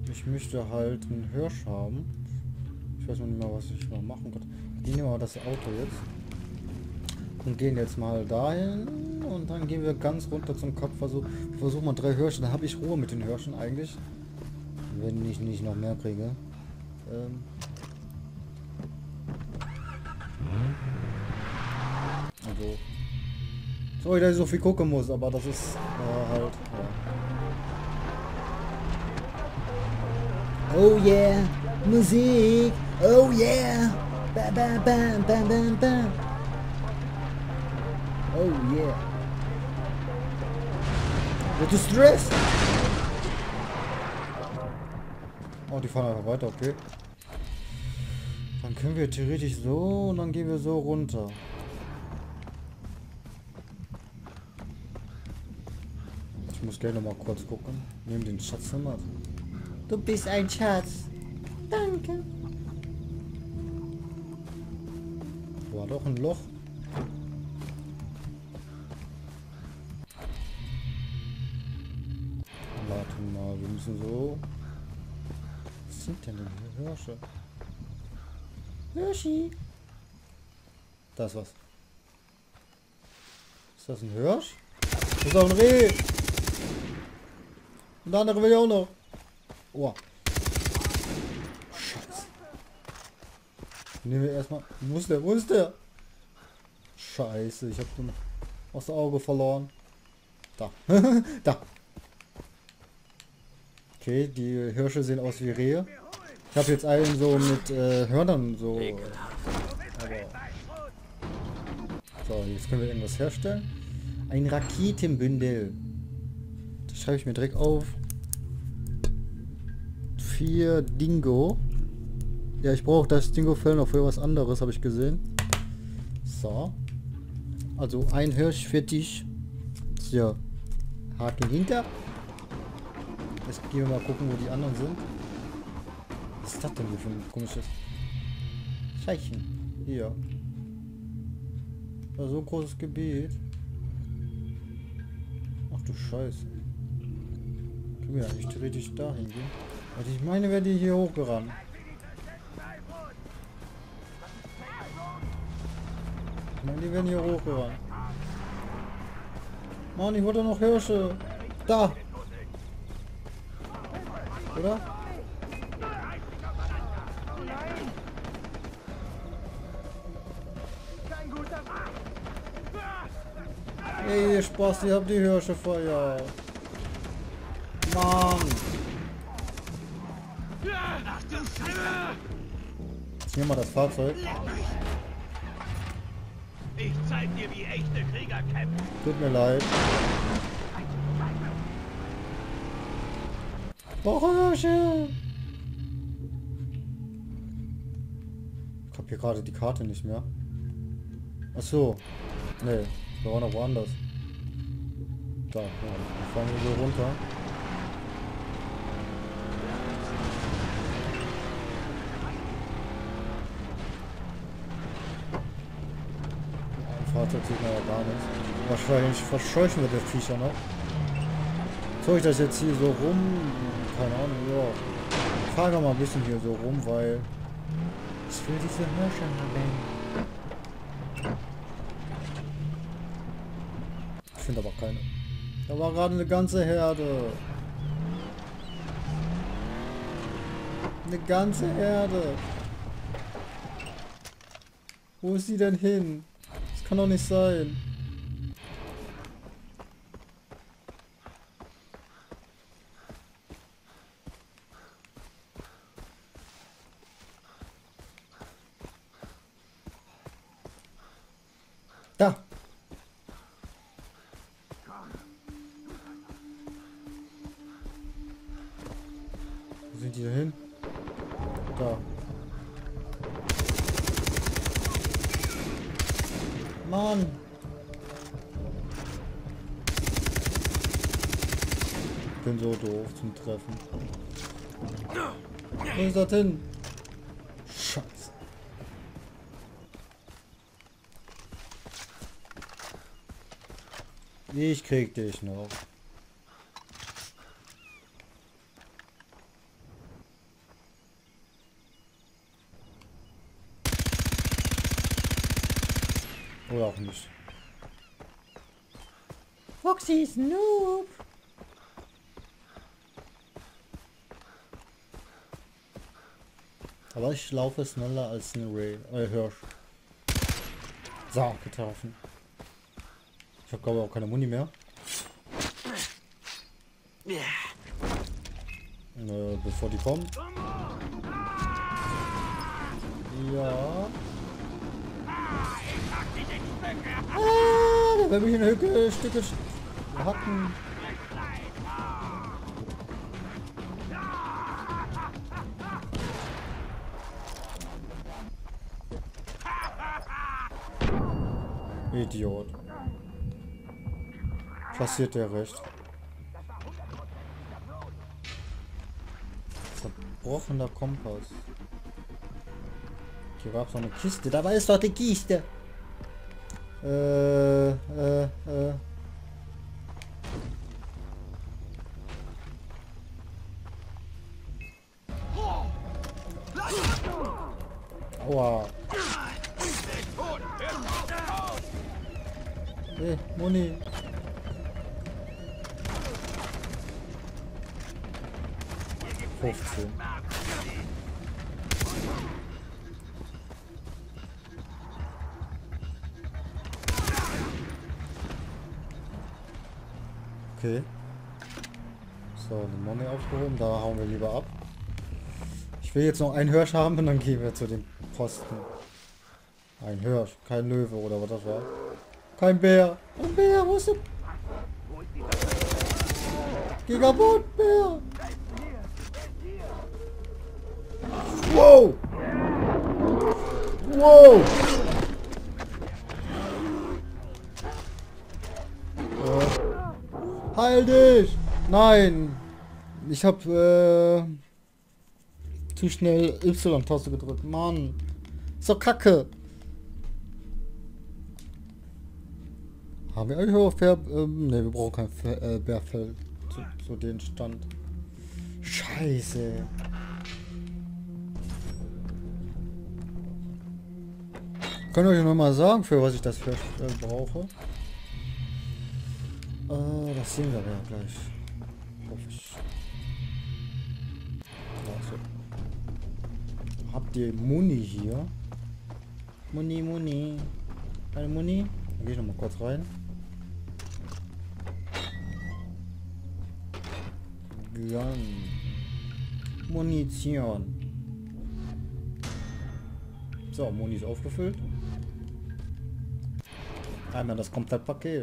Ich möchte halt einen Hirsch haben. Ich weiß noch nicht mal, was ich mal machen kann. Die nehmen wir das Auto jetzt. Und gehen jetzt mal dahin. Und dann gehen wir ganz runter zum Kopfversuch. Versuchen mal 3 Hirsche. Dann habe ich Ruhe mit den Hirschen eigentlich. Wenn ich nicht noch mehr kriege. Also. Sorry, dass ich so viel gucken muss, aber das ist halt. Ja. Oh yeah! Musik! Oh yeah! Bam, bam, bam, bam, bam, bam! Oh yeah! Wird du Stress? Oh, die fahren einfach weiter, okay. Dann können wir theoretisch so und dann gehen wir so runter. Ich muss gerne mal kurz gucken. Nehmen den Schatz mal. Du bist ein Schatz. Danke. War doch ein Loch. Warte mal, wir müssen so. Was sind denn hier Hirsche? Hirschi. Da ist was. Ist das ein Hirsch? Das ist auch ein Reh. Und der andere will ja auch noch. Oh. Scheiße. Nehmen wir erstmal. Wo ist der? Wo ist der? Scheiße, ich habe den aus dem Auge verloren. Da. Da. Okay, die Hirsche sehen aus wie Rehe. Ich habe jetzt einen so mit Hörnern so. Aber so, jetzt können wir irgendwas herstellen. Ein Raketenbündel. Das schreibe ich mir direkt auf. 4 Dingo. Ja, ich brauche das Dingo-Fell noch für was anderes, habe ich gesehen. So. Also ein Hirsch für dich. So. Haken hinter. Jetzt gehen wir mal gucken, wo die anderen sind. Was ist das denn hier für ein komisches Zeichen? Hier. Ja, so ein großes Gebiet. Ach du Scheiße. Können wir eigentlich theoretisch dahin gehen? Also ich meine, wäre die hier hochgerannt. Ich meine, die werden hier hochgerannt. Mann, ich wollte noch Hirsche. Da. Oder? Ey, ihr Spaß, ihr habt die Hirsche verjagt. Mann. Jetzt nehmen wir das Fahrzeug. Ich zeig dir, wie echte Krieger kämpfen. Tut mir leid. Hirsche. Ich hab hier gerade die Karte nicht mehr. Ach so. Nee, wir waren noch woanders. Da, ja, dann fahren wir so runter. Ein Fahrzeug sieht man ja gar nicht. Wahrscheinlich verscheuchen wir die Viecher noch. Soll ich das jetzt hier so rum? Keine Ahnung, ja. Ich fahre mal ein bisschen hier so rum, weil ich will diese Hirsche haben. Ich finde aber keine. Da war gerade eine ganze Herde. Eine ganze Herde. Wo ist sie denn hin? Das kann doch nicht sein. Da. Wo sind die denn hin? Da. Mann. Ich bin so doof zum Treffen. Wo ist das hin? Scheiße. Ich krieg dich noch. auch nicht. Foxy Snoop. Aber ich laufe schneller als ein Hirsch. So, getroffen. Ich habe glaube auch keine Muni mehr. Bevor die kommen. Ja. Ah, da will mich ein Stücke hacken. Idiot. Passiert der recht. Zerbrochener Kompass. Hier gab es noch eine Kiste. Dabei ist doch die Kiste. Aua. Hey, Muni. Hochziehen. Okay. So, eine Muni aufgehoben. Da hauen wir lieber ab. Ich will jetzt noch einen Hirsch haben und dann gehen wir zu dem Posten. Ein Hirsch, kein Löwe oder was das war. Kein Bär. Ein Bär, wo ist der? Gigabot-Bär. Wow. Wow. Heil dich. Nein. Ich hab zu schnell Y-Taste gedrückt. Mann. So kacke. Haben wir eigentlich auch ne, wir brauchen kein Bärfell zu den Stand. Scheiße. Könnt ihr euch noch mal sagen, für was ich das brauche? Das sehen wir ja gleich. Hoffe ich. Also. Habt ihr Muni hier? Muni. Eine Muni? Dann gehe ich noch mal kurz rein. Gun. Munition. So, Muni ist aufgefüllt. Einmal das Komplettpaket.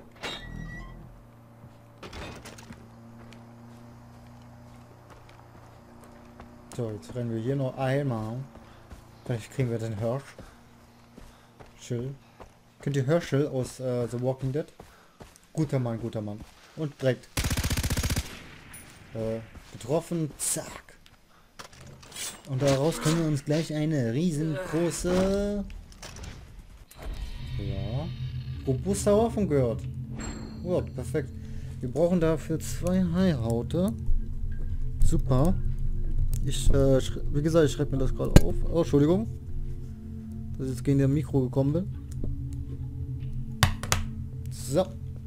So, jetzt rennen wir hier noch einmal. Vielleicht kriegen wir den Hirsch. Chill. Kennt ihr Herschel aus The Walking Dead? Guter Mann, guter Mann. Und direkt getroffen, zack. Und daraus können wir uns gleich eine riesengroße, ja, robuste Waffe gehört. Oh, perfekt. Wir brauchen dafür 2 Haihaute. Super. Ich, wie gesagt, ich schreibe mir das gerade auf. Oh, Entschuldigung, dass ich jetzt gegen das Mikro gekommen bin. So.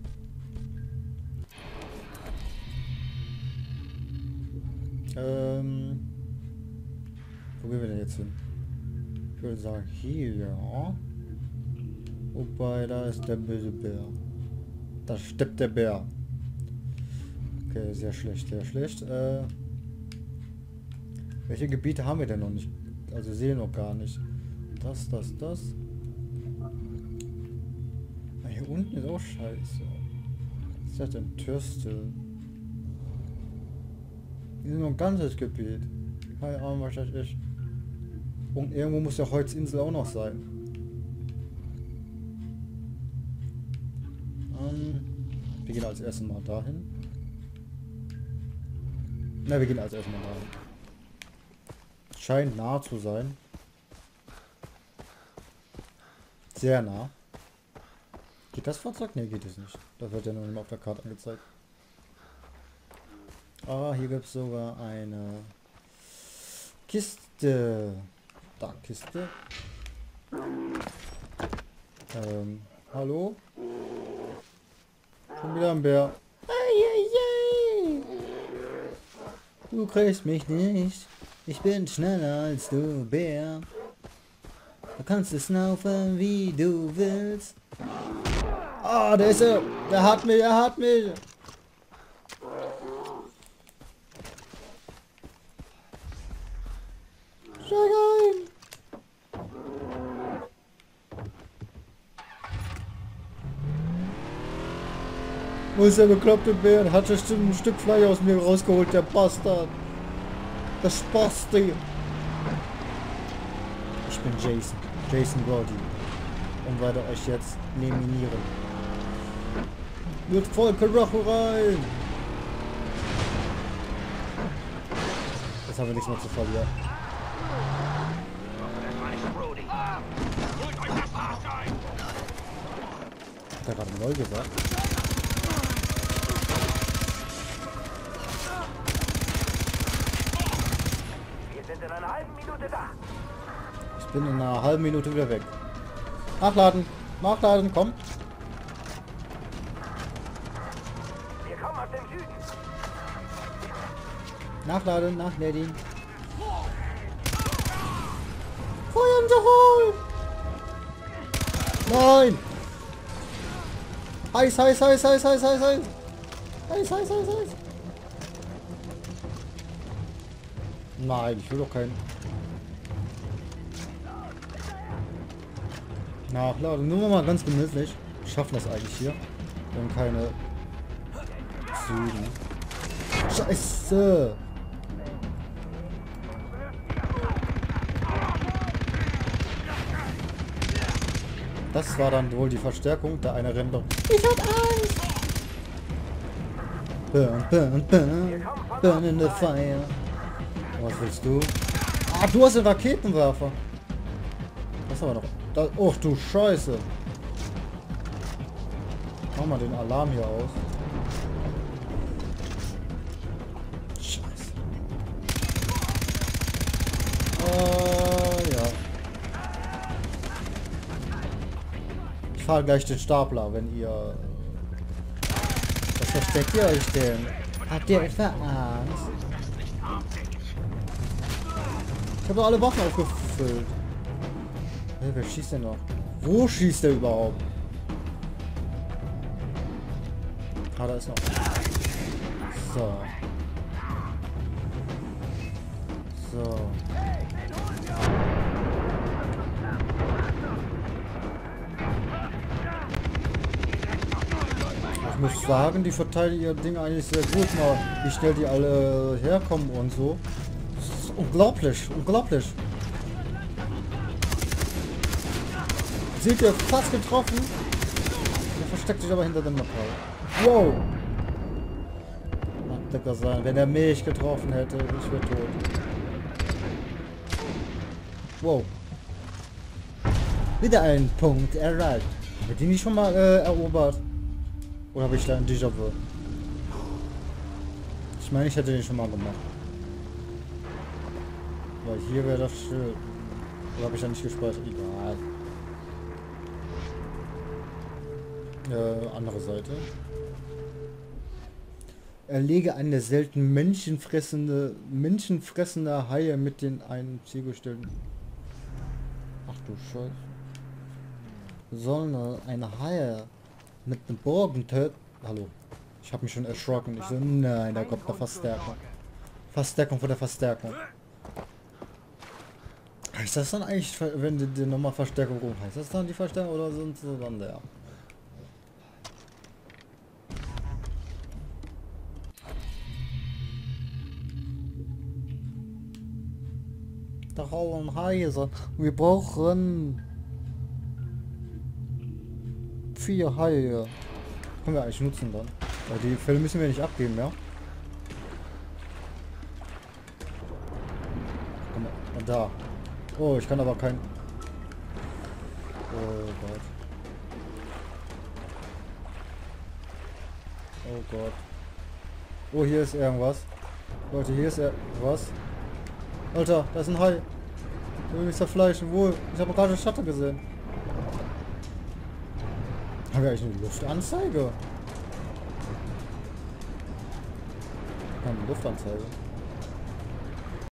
Wo gehen wir denn jetzt hin? Ich würde sagen hier. Wobei, da ist der böse Bär. Da steppt der Bär. Okay, sehr schlecht, sehr schlecht. Welche Gebiete haben wir denn noch nicht? Also sehen noch gar nicht. Das. Ah, hier unten ist auch scheiße. Was ist das denn? Türstel. Hier ist noch ein ganzes Gebiet. Keine Ahnung, was das ist. Und irgendwo muss ja Holzinsel auch noch sein. Wir gehen als erstes mal dahin. Na, wir gehen als erstes mal dahin. Scheint nah zu sein. Sehr nah. Geht das Fahrzeug? Ne, geht es nicht. Das wird ja nur auf der Karte angezeigt. Ah, hier gibt es sogar eine Kiste. Da, Kiste. Hallo? Schon wieder ein Bär. Du kriegst mich nicht. Ich bin schneller als du, Bär. Du kannst es laufen, wie du willst. Ah, der ist er. Der hat mich, er hat mich. Steig ein. Wo ist der bekloppte Bär? Der hat bestimmt ein Stück Fleisch aus mir rausgeholt, der Bastard. Das Spasti. Ich bin Jason. Jason Brody. Und werde euch jetzt eliminieren. Mit Volke rein. Jetzt haben wir nichts mehr zu verlieren. Hat er gerade neu gesagt? In einer halben Minute da. Ich bin in einer halben Minute wieder weg. Nachladen! Nachladen, komm! Wir kommen aus dem Süden. Nachladen, nachladen. Feuer in the hole! Nein! Heiß, heiß, heiß, heiß, heiß, heiß, heiß! Heiß, heiß, heiß, heiß! Nein, ich will doch keinen. Nachladen, nur mal ganz gemütlich. Wir schaffen das eigentlich hier. Wir haben keine Süden. Scheiße! Das war dann wohl die Verstärkung. Der eine rennt doch. Ich hab Angst! Burn, burn, burn. Burn in the fire. Was willst du? Ah, du hast den Raketenwerfer. Das aber doch. Da, oh, du Scheiße. Mach mal den Alarm hier aus. Scheiße. Ja. Ich fahre gleich den Stapler, wenn ihr... Was versteckt ihr euch denn? Habt ihr etwa Angst? Ich habe doch alle Waffen aufgefüllt. Hey, wer schießt denn noch? Wo schießt der überhaupt? Ah, da ist noch. So. So. Ich muss sagen, die verteidigen ihr Ding eigentlich sehr gut, mal wie schnell die alle herkommen und so. Das ist unglaublich, unglaublich. Seht ihr, fast getroffen. Der versteckt sich aber hinter dem Metall. Wow. Mag Decker sein. Wenn er mich getroffen hätte, ich wäre tot. Wow. Wieder ein Punkt erreicht. Haben die nicht schon mal erobert? Oder habe ich da ein Déjà-vu? Ich meine, ich hätte den schon mal gemacht. Weil hier wäre das Schild. Oder habe ich da nicht gespeichert? Egal. Andere Seite. Erlege eine selten menschenfressende Haie mit den einen Zielgestellten. Ach du Scheiße. Sollen eine Haie mit einem Bogen töten? Hallo. Ich habe mich schon erschrocken. Ich so, nein, da kommt eine Verstärkung. Verstärkung vor der Verstärkung. Heißt das dann eigentlich, wenn die nochmal Verstärkung rum? Heißt das dann die Verstärkung oder sind so dann der? Da hauen Haie. Wir brauchen 4 Haie. Können wir eigentlich nutzen dann. Weil die Fälle müssen wir nicht abgeben, ja? Komm mal, da. Oh, ich kann aber kein... Oh Gott. Oh Gott. Oh, hier ist irgendwas. Leute, hier ist was. Alter, da ist ein Hai. Ich will mich zerfleischen. Wo? Ich habe gerade Schatten gesehen. Haben wir eigentlich eine Luftanzeige? Eine Luftanzeige.